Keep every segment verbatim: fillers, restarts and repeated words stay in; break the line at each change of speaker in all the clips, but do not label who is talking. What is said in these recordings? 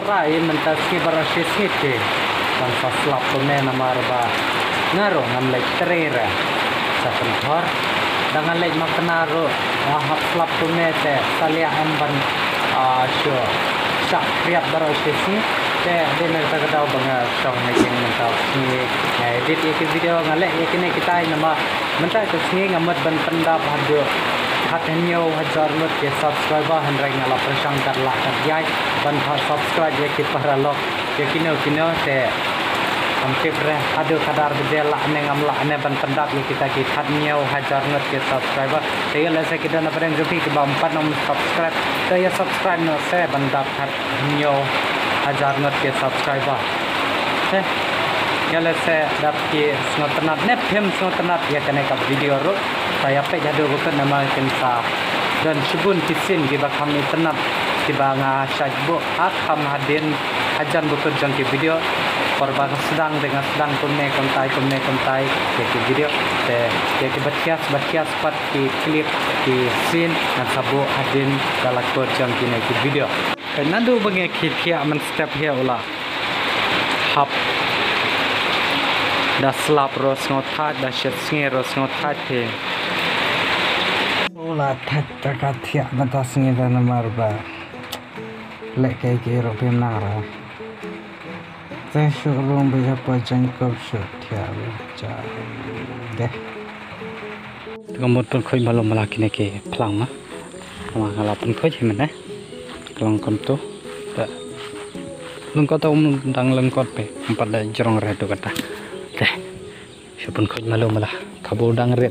rai mentas ki barasis hite kan saslap tone namar ba ngaro nam lek trera sa penhor dengan lek maknaro hap slap tone te salia amban a sho sak kriap barasis ni te de mer ta kadau banga song making mentau ni edit iki video ngalek yakini kita nama mentai ke sini ngamat ban pendap hado hatenyo hajar lut ke subscriber handrai ngala persang karla kadyai ban ha subscribe ye ki paralok ye kino kino te amke pre ado kadar bedela ne ngamla ne ban pendap ye kita ki hatenyo hajar lut ke subscriber te ye lese kita na pren jopi ke bampat nom subscribe te ye subscribe no se bandap hatenyo hajar lut ke subscriber te ye lese dap ki snotnat ne phem snotnat ye kene ka video ro saya pe jadu bukan nama kensa dan subun kisin giba kami tenat giba nga syajbo akam hadin ajan bukan jangki video korban sedang dengan sedang kunne kontai kunne kontai ke video te ke batkias batkias pat ki klip ki scene dan sabu hadin galak ko jangki ne video kenadu bange khithia man step here ula hap da slap ros ngothat da shet snge ros ngothat the ula that takathia batas ngi da namar ba lek kai ke ro pem nara te shulung be apa jangkop shot thia cha de ngamot pun khoi malom malakine ke phlang ma ma ngala pun khoi himen na klong kon to ta lung ko to um dang lung kot pe empat da jorong re to kata te shupun khoi malom mala khabu dang ret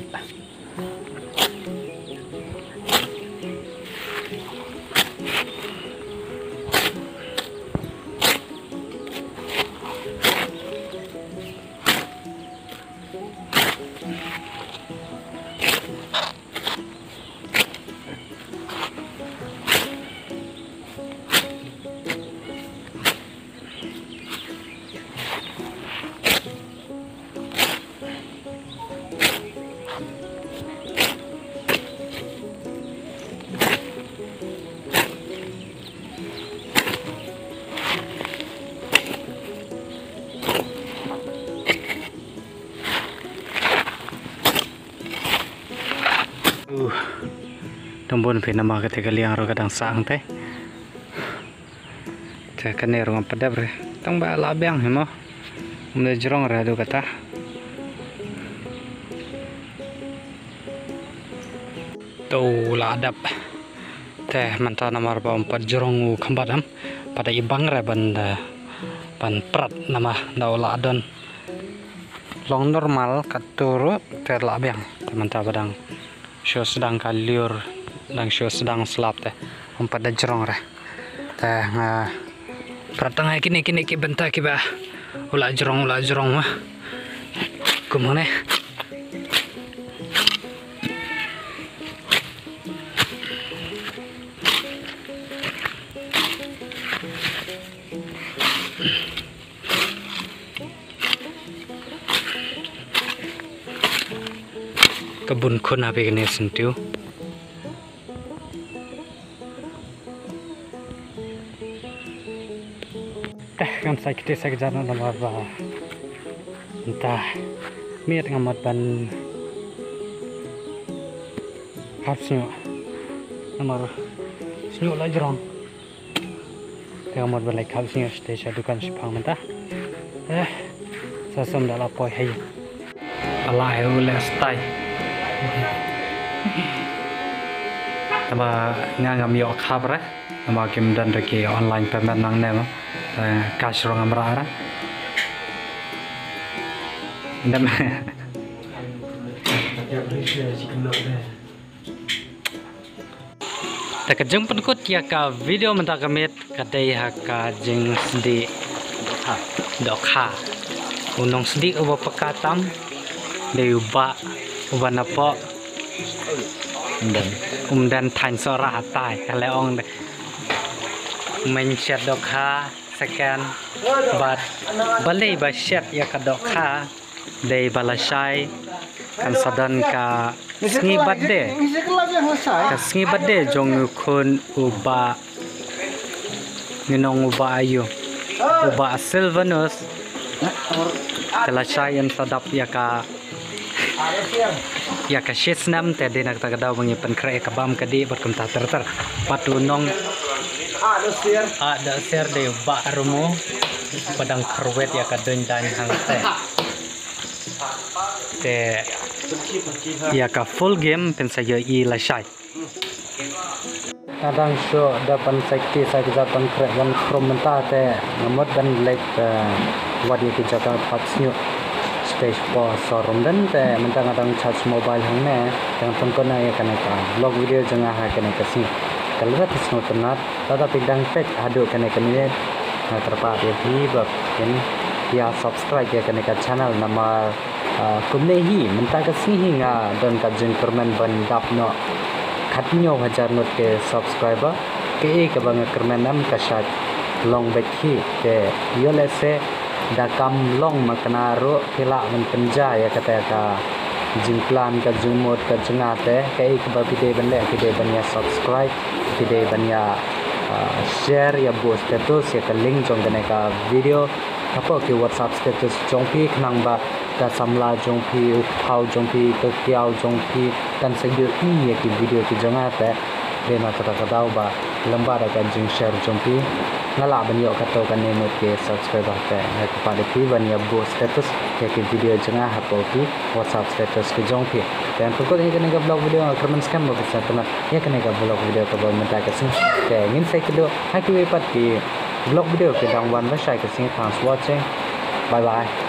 uh tombon pe nama ke tegaliang ro kadang sang te te kane ro padap re tong ba labang hemo umne jrong re do kata to ladap te manta namar ba empat jrong khambatam pada ibang re ban ban prat nama daula adon long normal katuru ter labang manta badang show sedang kaliur dan show sedang slap teh empat dah jerong re teh nga pratang kini kini ki bentar ki ba ulah jerong ulah jerong mah kumane kebun kun api kene sentiu eh kan saya kita saya jalan nomor ba entah miat ngamat ban harusnya nomor senyu la jerong ngamat ban like harusnya stage dukan sipang mentah eh sasam dala poi hai ala heu le stai nama ngam yo khabar nama kim dan reke online payment nang nema cash rong amra ara ndam tak jeng penkut ya ka video menta kamit kadai haka jeng sendi ha dokha unong sendi uba pekatam deuba uba napo dan umdan tan sora hatai kale ong men chat dokha second but balai ba chat ya ka dokha dei balasai kan sadan ka sngi badde ka sngi badde jong khun uba nginong uba ayo uba Silvanus telah sayan sadap ya ka ya ka shisnam te de nak tagadaw mangi pankre ka bam kadi berkunta terter patunong ada ser de uba rumo padang kerwet ya ka dendang hang te te ya ka full game pensayo i la shai kadang show dapat sakti saya kita pankre dan kromenta te namot dan like wadi kita jaga patsnyo stage po sorum dan te mentang adang charge mobile hang ne yang tengkona ya kana ka vlog video janga ha kana kasi kalau tak snow tenat tata pindang pet adu kana kani na terpa dia hi bak ini ya subscribe ya kana ka channel nama kumne hi mentang kasi hinga dan ka jeng kermen ban dap no khatnyo hajar not ke subscriber ke ek bang kermen nam ka shat long bekhi ke yole se da kam long makanaro kila men penja ya kata ka jimplan ka jumot ka jengate ke ek ba video ban le video ban ya subscribe video ban ya share ya bo status ya ka link jong dane ka video apo ke whatsapp status jong pi khnang ba ka samla jong pi phau jong pi ka kiao jong pi kan segyo hi ya ki video ki jengate de na kata ka daw ba lamba da ka jing share jong pi ngala ban yo ka to kan ne not ke subscribe ba ka ha pa de pi ban ya bo status ya ki video jenga ha po ki whatsapp status ki jong pi dan pokok ni kan ga vlog video comment scam ba bisa tena ya kan ga vlog video ka ba menta ka sing ke ngin sai kido ha ki we pat ki vlog video ke dang wan ba shai ka sing thanks watching bye bye